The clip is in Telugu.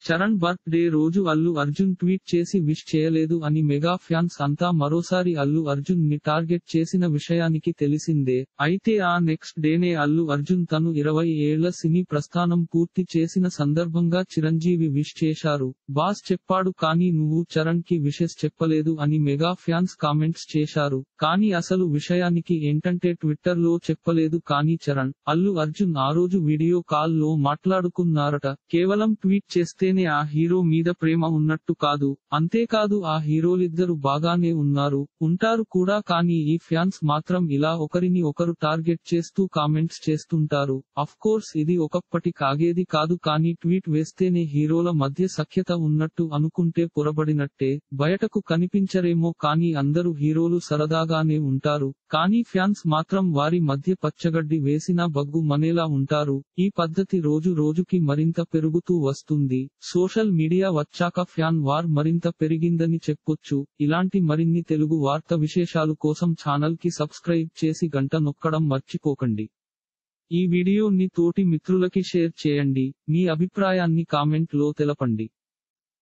చరణ్ బర్త్ డే రోజు అల్లు అర్జున్ ట్వీట్ చేసి విష్ చేయలేదు అని మెగా ఫ్యాన్స్ అంతా మరోసారి అల్లు అర్జున్ ని టార్గెట్ చేసిన విషయానికి తెలిసిందే. అయితే ఆ నెక్స్ట్ డేనే అల్లు అర్జున్ తను 20 ఏళ్ల సినీ ప్రస్థానం పూర్తి చేసిన సందర్భంగా చిరంజీవి విష్ చేశారు. బాస్ చెప్పాడు కానీ నువ్వు చరణ్ కి విషెస్ చెప్పలేదు అని మెగా ఫ్యాన్స్ కామెంట్స్ చేశారు. కానీ అసలు విషయానికి ఏంటంటే ట్విట్టర్ లో చెప్పలేదు కానీ చరణ్, అల్లు అర్జున్ ఆ రోజు వీడియో కాల్ లో మాట్లాడుకున్నారట. కేవలం ట్వీట్ చేస్తేనే ఆ హీరో మీద ప్రేమ ఉన్నట్టు కాదు. అంతేకాదు ఆ హీరోలిద్దరు బాగానే ఉంటారు కూడా కానీ ఈ ఫ్యాన్స్ మాత్రం ఇలా ఒకరిని ఒకరు టార్గెట్ చేస్తూ కామెంట్స్ చేస్తుంటారు. అఫ్కోర్స్ ఇది ఒకప్పటి కాగేది కాదు కానీ ట్వీట్ వేస్తేనే హీరోల మధ్య సఖ్యత ఉన్నట్టు అనుకుంటే పొరబడినట్టే. బయటకు కనిపించరేమో కానీ అందరు హీరోలు సరదాగానే ఉంటారు. కానీ ఫ్యాన్స్ మాత్రం వారి మధ్య పచ్చగడ్డి వేసినా బగ్గు మనేలా ఉంటారు. ఈ పద్ధతి రోజు రోజుకి మరింత పెరుగుతూ వస్తుంది. సోషల్ మీడియా వచ్చాక ఫ్యాన్ వార్ మరింత పెరిగిందని చెప్పొచ్చు. ఇలాంటి మరిన్ని తెలుగు వార్త విశేషాలు కోసం ఛానల్ కి సబ్స్క్రైబ్ చేసి గంట నొక్కడం మర్చిపోకండి. ఈ వీడియోని తోటి మిత్రులకి షేర్ చేయండి. మీ అభిప్రాయాన్ని కామెంట్ లో తెలపండి.